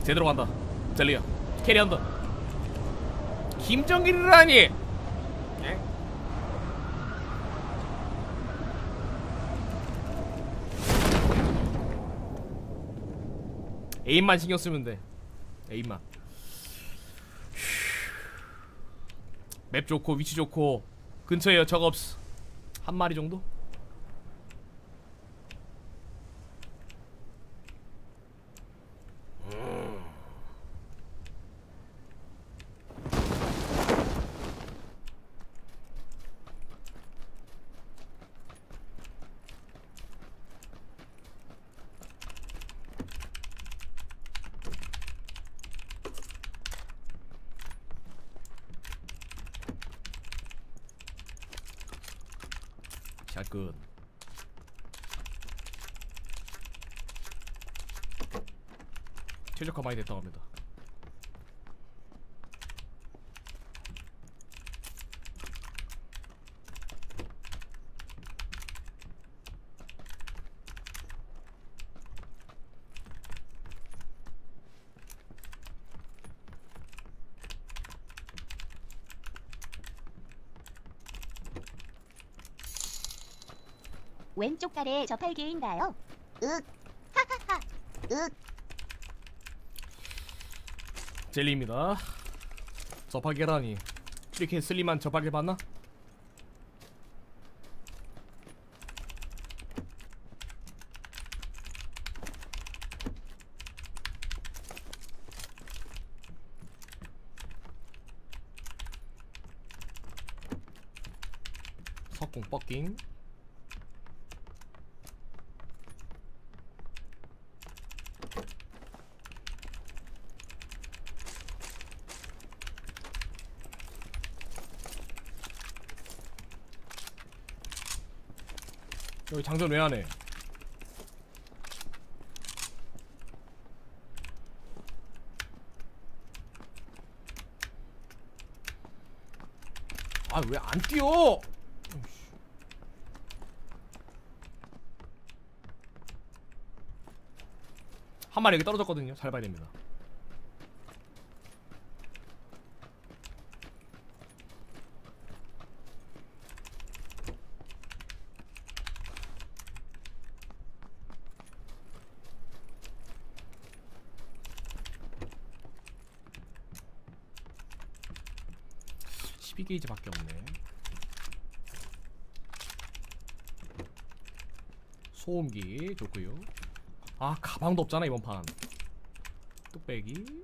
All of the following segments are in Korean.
제대로 간다. 젤리야 캐리한다. 김정길이라니. 에임만 신경 쓰면 돼. 에임만. 맵 좋고 위치 좋고 근처에 적 없어. 한 마리 정도? 자, 끝. 최적화 많이 됐다고 합니다. 왼쪽 달에 저팔계인가요? 윽 하하하 윽. 젤리입니다. 저팔계라니. 이렇게 슬림한 저팔계 봤나? 석공 뻑깅. 여기 장전 왜 안해? 아 왜 안 뛰어? 한 마리 여기 떨어졌거든요. 잘 봐야 됩니다. 게이지밖에 없네. 소음기 좋고요. 아 가방도 없잖아 이번 판. 뚝배기.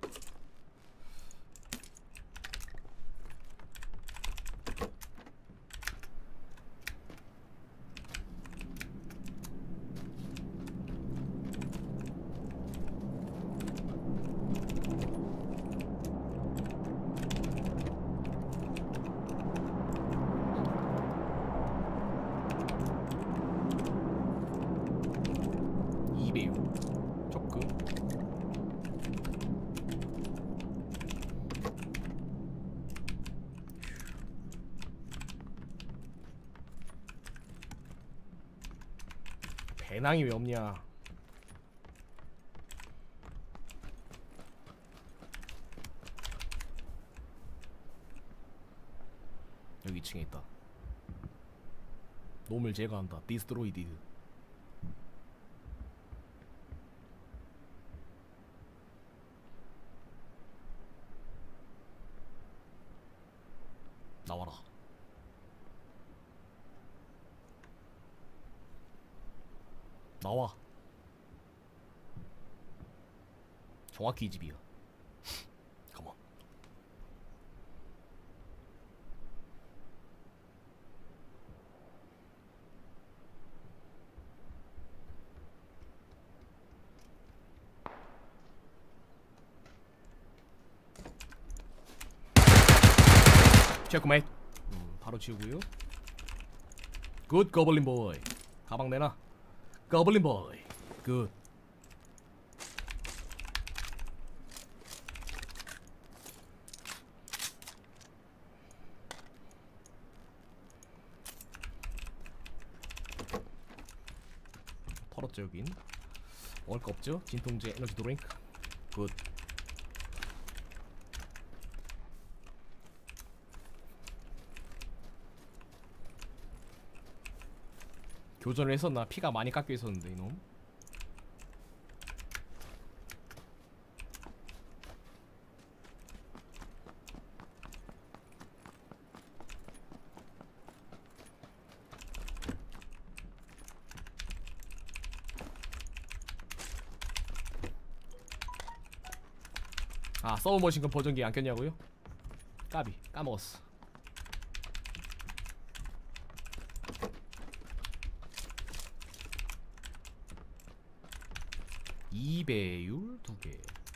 배낭이 왜 없냐? 여기 2층에 있다. 놈을 제거한다. 디스트로이디드. 나와라. 나와. 정확히 이 집이야. 컴온. 체크메이트. 바로 치우고요. 굿 거블린 보이. 가방 내놔. 거블린 보이. 굿. 털었죠 여긴. 먹을 거 없죠? 진통제 에너지 드링크. 굿. 교전을 했었나? 피가 많이 깎여 있었는데 이놈. 아, 서브머신건 버전기 안 꼈냐고요? 까비, 까먹었어. 2배율 2개.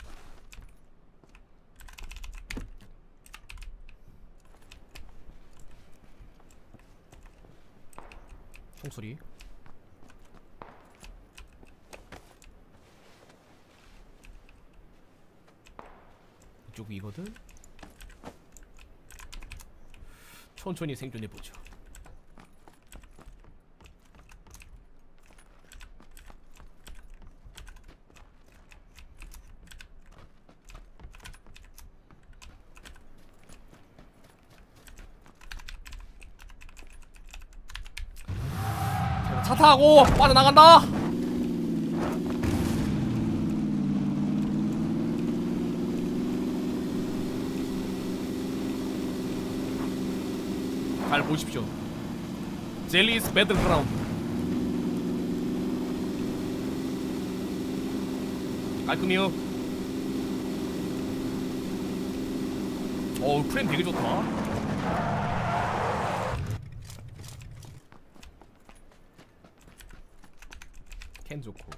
총소리. 이쪽이거든. 천천히 생존해보죠. 차 타고 빠져나간다. 잘 보십시오. 젤리스 배틀그라운드. 깔끔해요. 프레임 되게 좋다. 캔 좋고.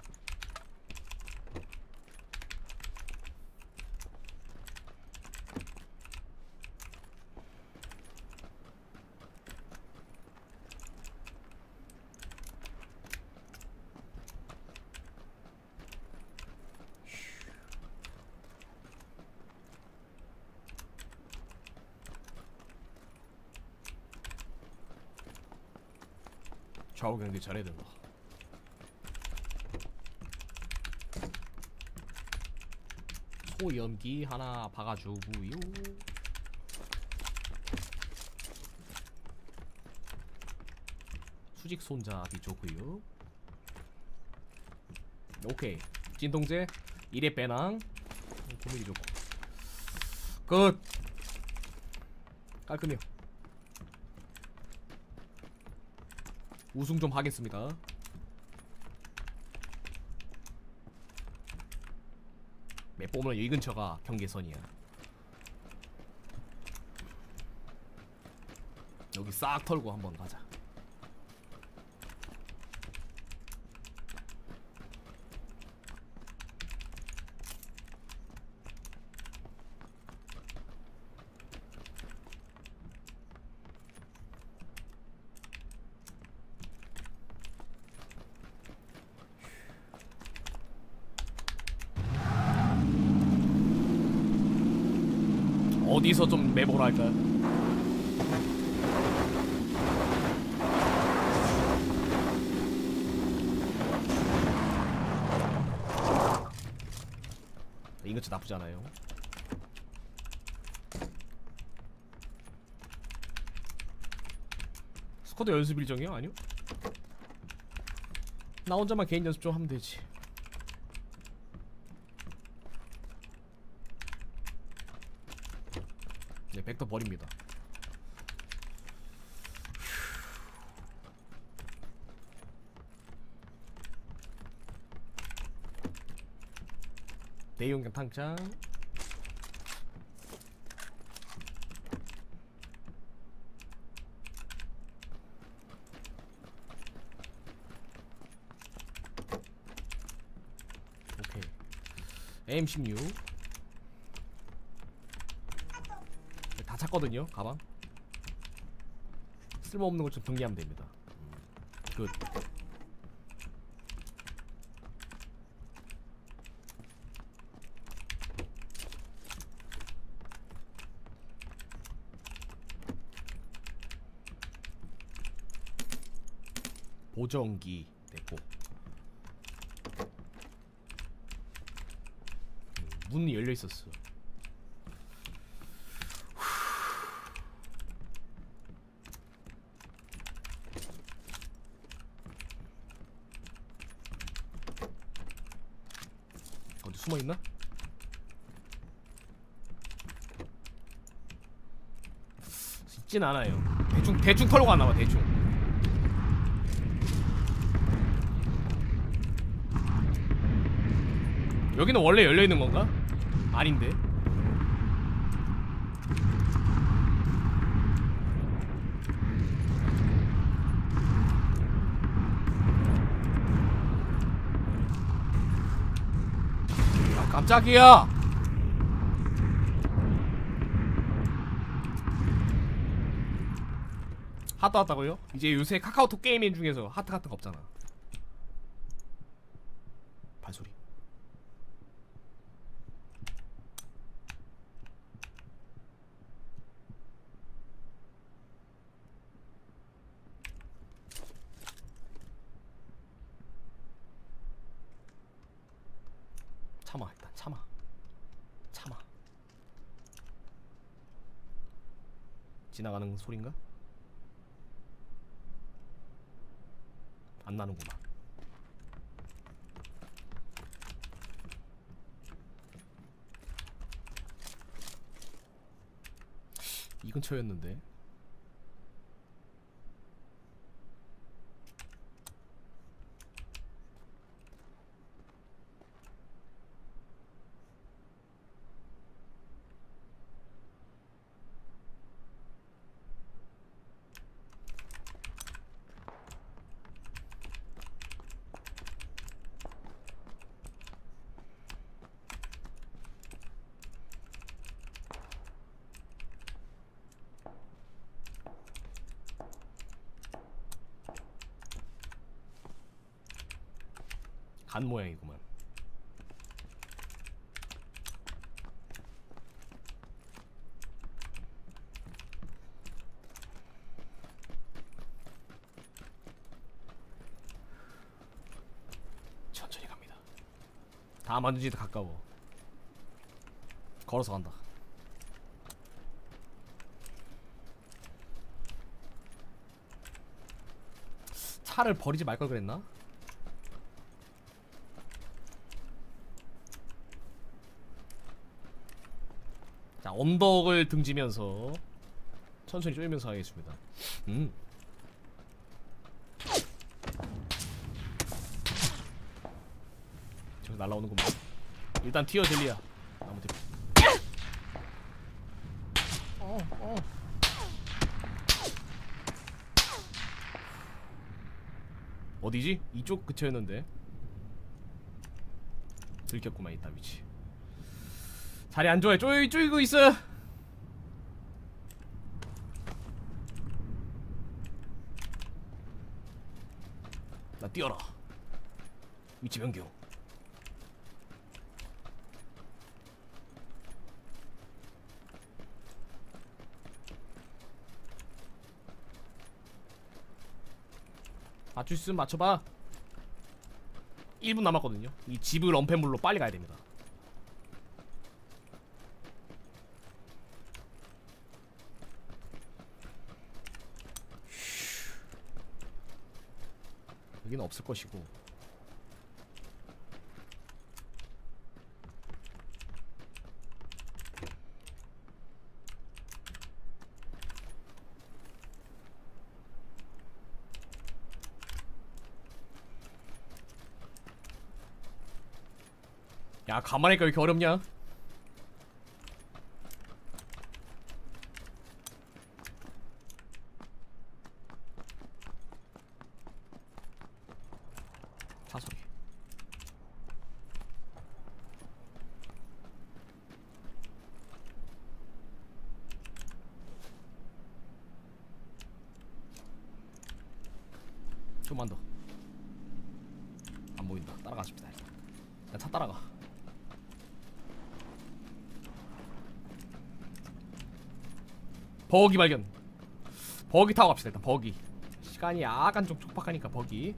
좌우 경계 잘해야 된다. 소염기 하나 박아주고요. 수직 손잡이 좋고요. 오케이. 진통제 1회 배낭 고민이 좋고 끝. 깔끔해요. 우승 좀 하겠습니다. 맵 보면 이 근처가 경계선이야. 여기 싹 털고 한번 가자. 어디서 좀 매보라 할까요? 이 근처 나쁘지 않아요. 스쿼드 연습 일정이요? 아니요? 나 혼자만 개인 연습 좀 하면 되지. 네, 벡터 버립니다. 대용량 탕창. 오케이. M16 다 찼거든요. 가방 쓸모없는 걸 좀 정리하면 됩니다. 굿. 보정기 됐고. 문이 열려 있었어. 숨어있나? 있진 않아요. 대충 털고 갔나봐. 대충. 여기는 원래 열려있는 건가? 아닌데. 아, 깜짝이야. 하트 왔다고요? 이제 요새 카카오톡 게임 중에서 하트 같은 거 없잖아. 발소리. 참아. 일단 참아. 지나가는 소린가? 안 나는구만. 이 근처였는데. 간 모양이구만. 천천히 갑니다. 다음 안전지대 가까워. 걸어서 간다. 차를 버리지 말 걸 그랬나? 자, 언덕을 등지면서 천천히 쫄면서 하겠습니다. 저기 날라오는구만. 일단 튀어 젤리야. 나무 뒤. 어디지? 이쪽 그쳐였는데. 들켰구만. 이따 위치. 자리 안 좋아해. 쪼이고 있어. 나 뛰어라. 위치 변경. 맞출 수 있으면 맞춰봐. 1분 남았거든요. 이 집을 언패물로 빨리 가야 됩니다. 여기는 없을 것이고. 야, 가만히 있까 왜 이렇게 어렵냐? 차소리. 좀만 더. 안 보인다. 따라가십시다. 일단 차 따라가. 버기 발견. 버기 타고 갑시다. 일단 버기. 시간이 약간 좀 촉박하니까 버기.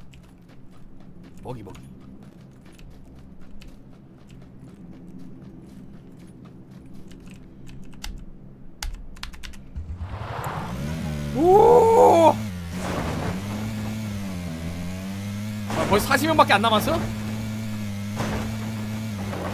버기. 오! 아, 벌써 40명밖에 안 남았어?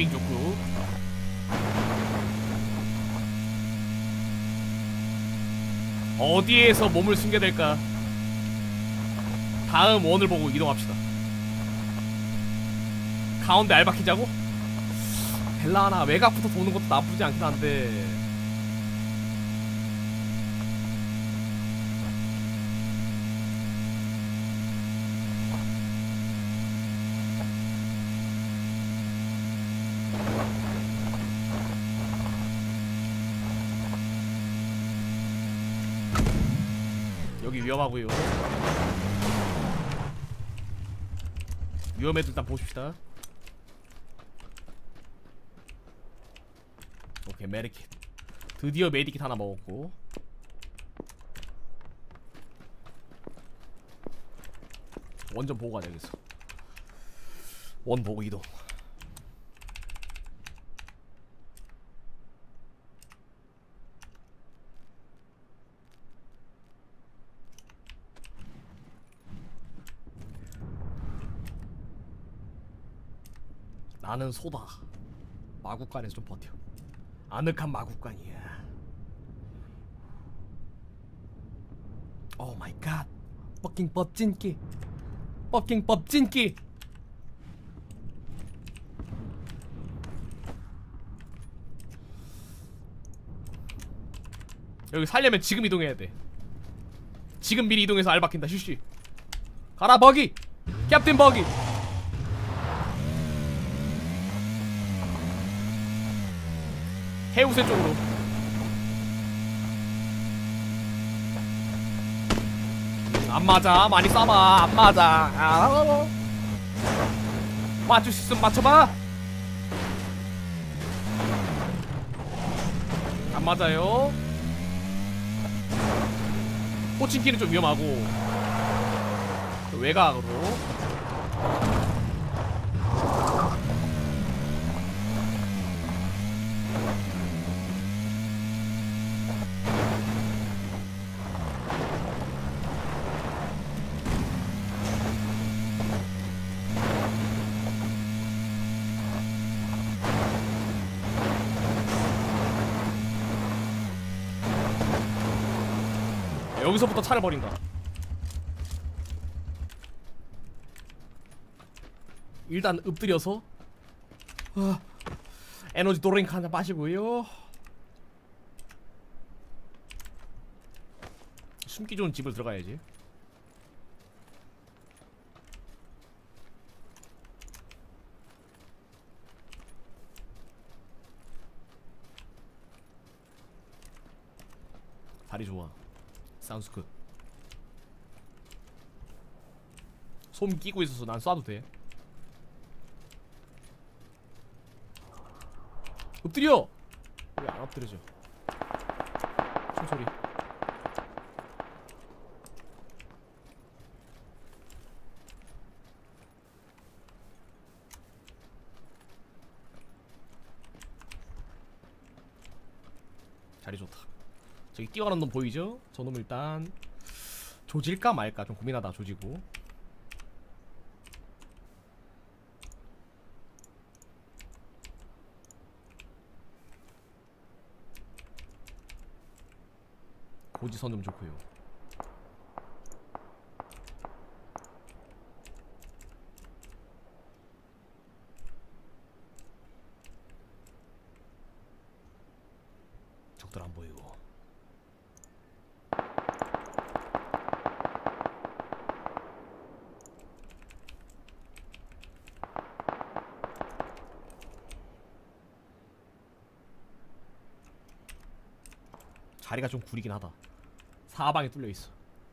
타이밍 좋고. 어디에서 몸을 숨겨야 될까? 다음 원을 보고 이동합시다. 가운데 알바키자고? 벨라나 외곽부터 도는 것도 나쁘지 않긴 한데. 여기 위험하고요. 위험해도 일단 보십시다. 오케이, 메디킷. 드디어 메디킷 하나 먹었고. 원전 보고 가자. 여기서 원 보고 이동. 나는 소다. 마구간에서 좀 버텨. 아늑한 마구간이야. 오 마이 갓. 버킹 법진기. 버킹 법진기. 여기 살려면 지금 이동해야 돼. 지금 미리 이동해서 알 박힌다. 슈쉬. 가라 버기. 캡틴 버기. 해우세 쪽으로. 안 맞아. 많이 쏴봐. 안 맞아. 맞출 수 있으면 맞춰봐. 안 맞아요. 포칭키는 좀 위험하고. 외곽으로. 여기서부터 차를 버린다. 일단 엎드려서 에너지 드링크 한잔 마시고요. 숨기 좋은 집을 들어가야지. 다리 좋아. 사운드 굿. 솜 끼고 있어서 난 쏴도 돼. 엎드려! 왜 안 엎드려져? 총소리. 자리 좋다. 저기 뛰어가는 놈 보이죠? 저놈 일단 조질까 말까 좀 고민하다 조지고. 고지선 좀 좋고요. 적들 안 보이고. 자리가 좀 구리긴 하다. 사방에 뚫려 있어.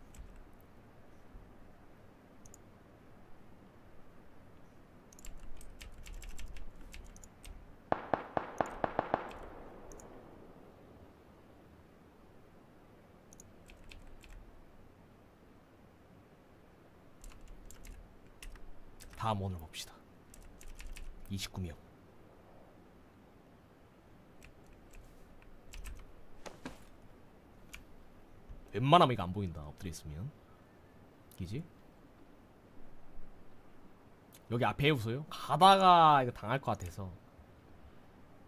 다음 원을 봅시다. 29명. 웬만하면 이거 안 보인다. 엎드려 있으면. 기지? 여기 앞에 해우소요? 가다가 이거 당할 것 같아서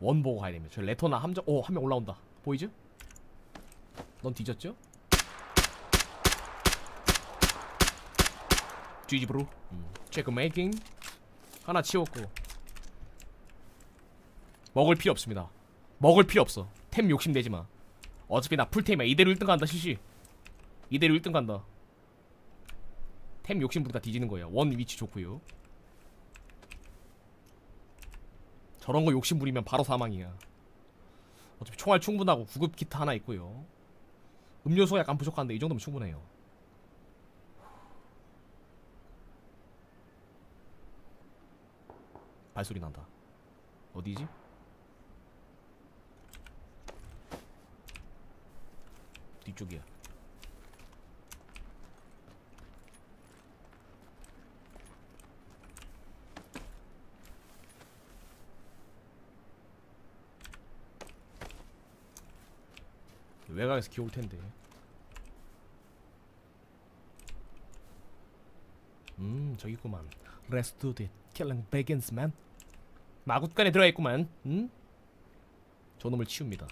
원 보고 가야 됩니다. 저 레토나 함정. 오, 한 명 올라온다. 보이죠? 넌 뒤졌죠? GG 브로. 체크 메이킹. 하나 치웠고. 먹을 필요 없습니다. 먹을 필요 없어. 템 욕심내지 마. 어차피 나 풀템이야. 이대로 1등 간다 시시. 이대로 1등 간다. 템 욕심 부리다 뒤지는 거야. 원 위치 좋고요. 저런 거 욕심 부리면 바로 사망이야. 어차피 총알 충분하고 구급 키트 하나 있고요. 음료수가 약간 부족한데 이 정도면 충분해요. 발소리 난다. 어디지? 뒤쪽이야. 외곽에서 기어올 텐데. 저기 있구만. Let's do it. Killing begins, man. 마굿간에 들어가 있구만. 저놈을 치웁니다.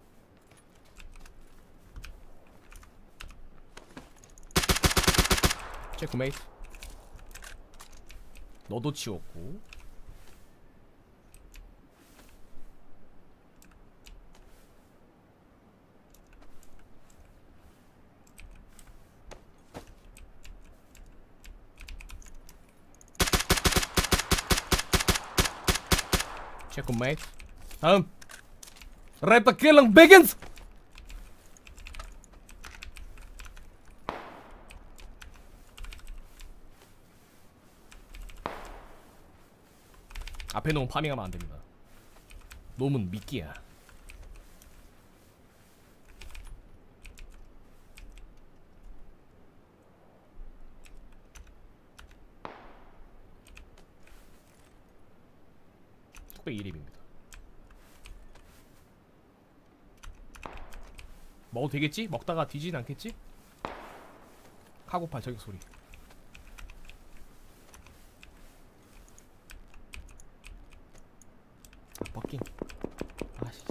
체크메이트. 너도 치웠고. 체크메이트. 다음. Let the killing begins. 앞에 놈 파밍하면 안됩니다. 놈은 미끼야. 뚝배기 1입입니다. 먹어도 되겠지? 먹다가 뒤지진 않겠지? 카고팔 저격 소리. 버킹. 아씨.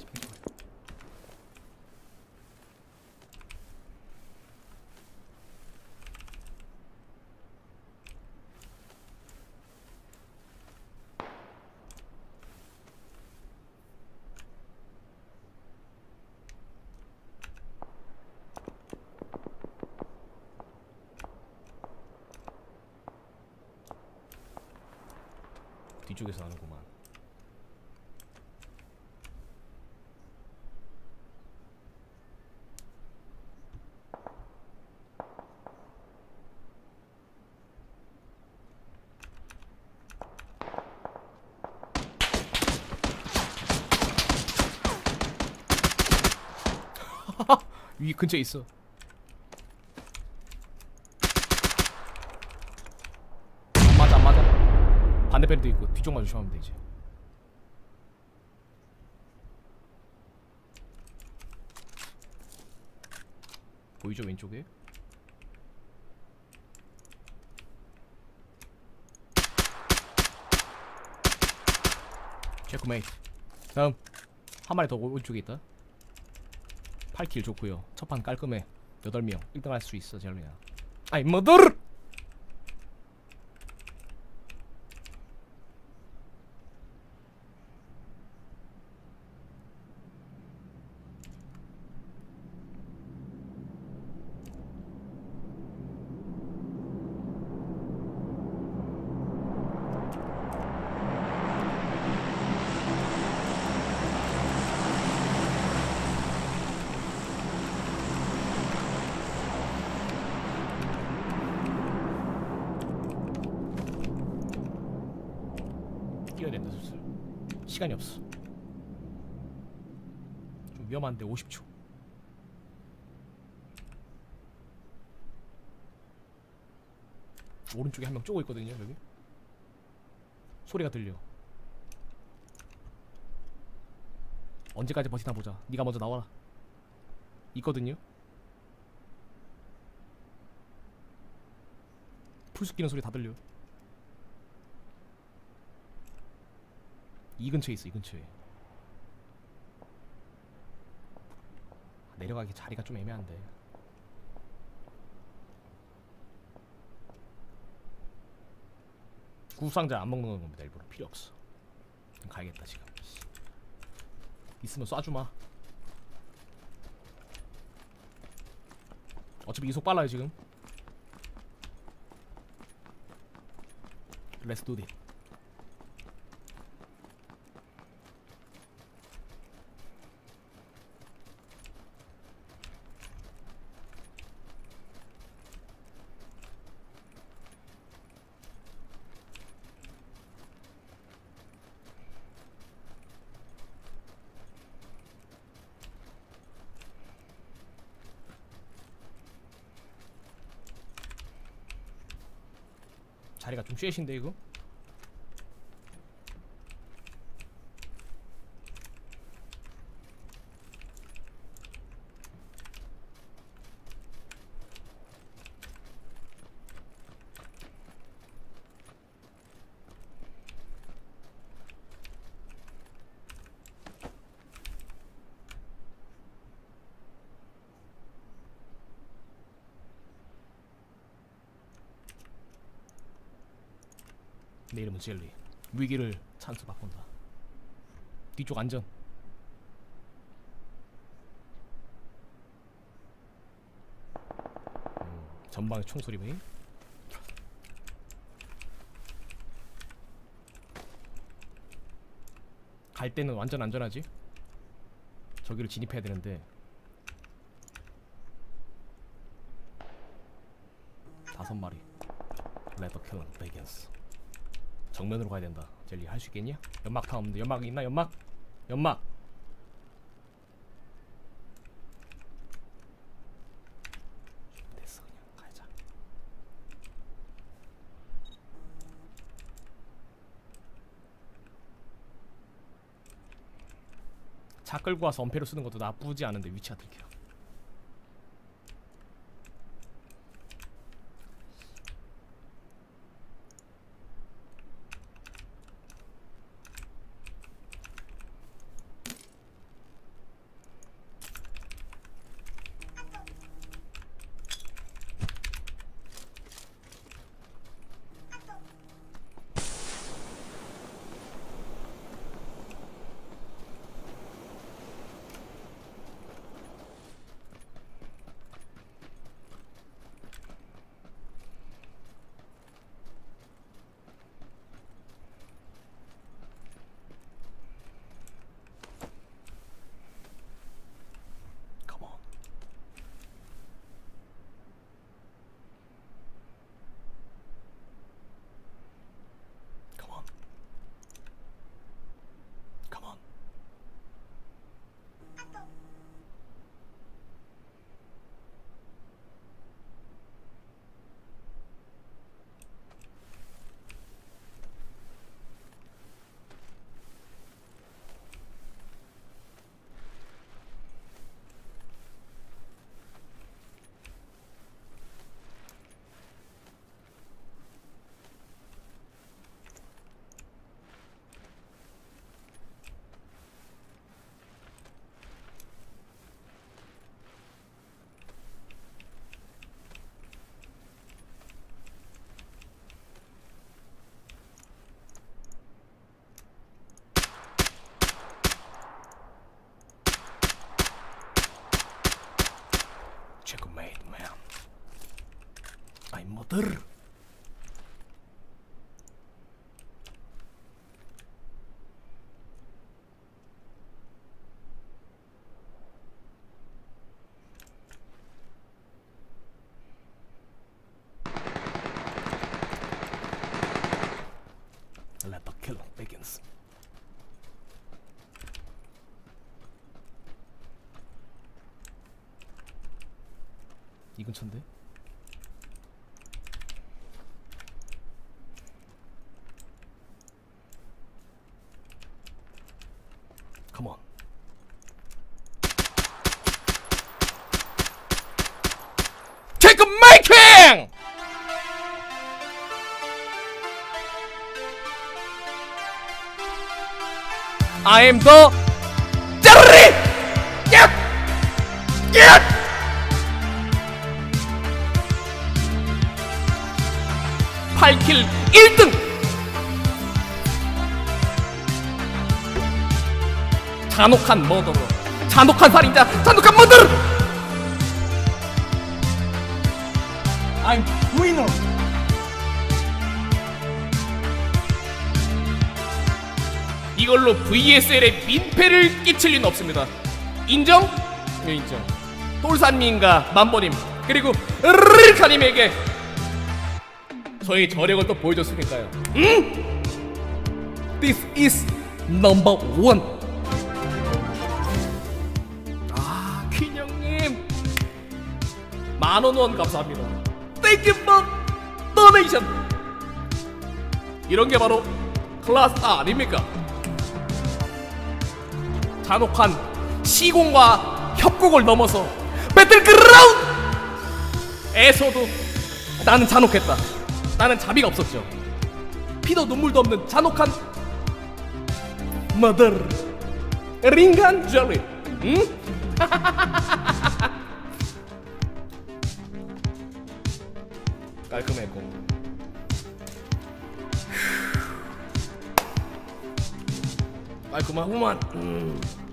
뒤쪽에서 하는구만. 위 근처에 있어. 안 맞아, 안 맞아. 반대편에도 있고 뒤쪽만 조심하면 되지. 보이죠 왼쪽에? 체크메이트. 다음 한 마리 더 오른쪽에 있다. 8킬 좋고요. 첫판 깔끔해. 8명 1등 할 수 있어 젤리야. 아이 머더! 뛰어야 된다 슬슬. 시간이 없어. 좀 위험한데 50초. 오른쪽에 한 명 쪼고 있거든요 여기. 소리가 들려. 언제까지 버티나 보자. 네가 먼저 나와라. 있거든요. 풀숲 끼는 소리 다 들려. 이 근처에 있어. 이 근처에. 내려가기 자리가 좀 애매한데. 구상자 안 먹는 겁니다. 일부러 필요 없어. 가야겠다 지금. 있으면 쏴주마. 어차피 이속 빨라요 지금. Let's do it. 자리가 좀 쉐신데 이거? 내 이름은 젤리. 위기를 찬스 바꾼다. 뒤쪽 안전. 전방에 총소리 보이? 갈 때는 완전 안전하지? 저기를 진입해야 되는데 5마리. Let the killing begins. 정면으로 가야 된다. 젤리 할 수 있겠냐? 연막 다 없는데. 연막 있나? 연막? 연막. 됐어 그냥 가자. 차 끌고 와서 엄폐로 쓰는 것도 나쁘지 않은데 위치가 들켜. Checkmate, man. I'm mother. Let the killing begins. 이 근처인데? Come on. Take a making! I am the Jerry! Yeah! 8킬 1등. 잔혹한 머더러, 잔혹한 살인자, 잔혹한 머더러. I'm winner. 이걸로 VSL에 민폐를 끼칠 리는 없습니다. 인정? 네, 인정. 돌산민과 만보님 그리고 르르카님에게 저희 저력을 또 보여줬으니까요. This is number one. 아, 퀸형님 10,000원 감사합니다. Thank you for donation. 이런 게 바로 클래스 A 아닙니까? 잔혹한 시공과 협곡을 넘어서 배틀그라운드에서도 나는 잔혹했다. 나는 자비가 없었죠. 피도 눈물도 없는 잔혹한 머더 링간 젤리. 응? 깔끔했고 깔끔하구만.